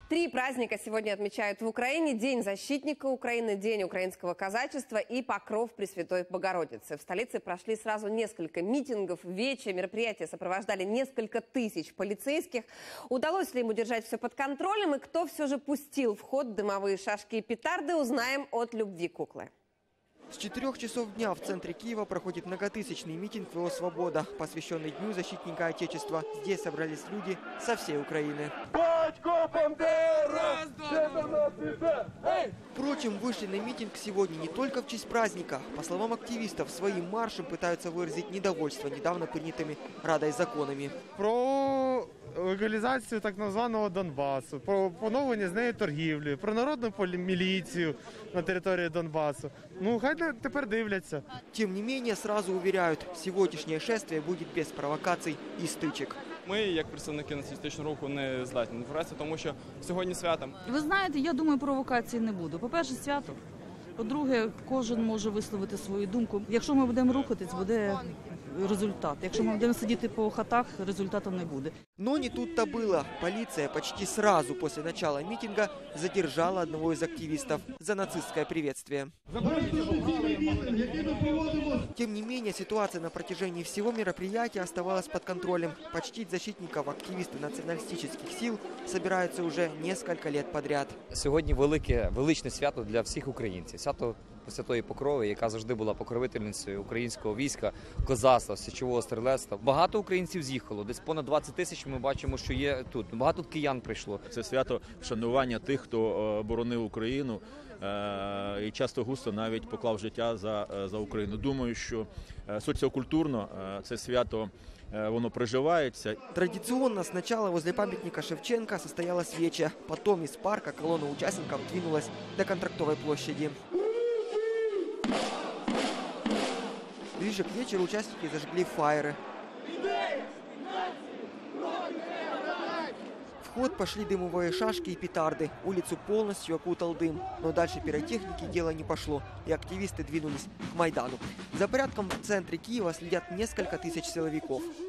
Три праздника сегодня отмечают в Украине: День защитника Украины, День украинского казачества и Покров Пресвятой Богородицы. В столице прошли сразу несколько митингов, вече. Мероприятия сопровождали несколько тысяч полицейских. Удалось ли им удержать все под контролем и кто все же пустил в ход дымовые шашки и петарды, узнаем от Любви Куклы. С 4 часов дня в центре Киева проходит многотысячный митинг «ВО Свобода», посвященный Дню защитника Отечества. Здесь собрались люди со всей Украины. Впрочем, вышли на митинг сегодня не только в честь праздника. По словам активистов, своим маршем пытаются выразить недовольство недавно принятыми Радой законами. Про легалізацію так званого Донбасу, про поновлення з нею торгівлі, про народну міліцію на території Донбасу. Ну, хай тепер дивляться. Тем не менее, сразу уверяют, сегодняшнее шествие будет без провокаций и стычек. Ми, як представники націоналістичного руху, не здатні інформації, тому що сьогодні свято. Ви знаєте, я думаю, провокації не буде. По-перше, свято. По-друге, кожен може висловити свою думку. Якщо ми будемо рухатись, буде результат. Якщо ми будемо сидіти по хатах, результату не буде. Но не тут-то было. Полиция почти сразу после начала митинга задержала одного из активистов за нацистское приветствие. Тем не менее, ситуация на протяжении всего мероприятия оставалась под контролем. Почтить защитников активисты националистических сил собираются уже несколько лет подряд. Сьогодні величне свято для всіх українців. Свято Святої Покрови, яка завжди була покровительницею українського війська, козацтва, січового стрілецтва. Багато українців з'їхало, десь понад 20 тисяч ми бачимо, що є тут. Багато киян прийшло. Це свято вшанування тих, хто боронив Україну і часто густо навіть поклав життя за Україну. Думаю, що соціокультурно це свято воно проживається. Традиционно сначала возле памятника Шевченка состоялась веча. Потом из парка колонна участников двинулась до Контрактовой площади. Ближе к вечеру участники зажгли фаеры. В ход пошли дымовые шашки и петарды. Улицу полностью окутал дым. Но дальше пиротехники дело не пошло, и активисты двинулись к Майдану. За порядком в центре Киева следят несколько тысяч силовиков.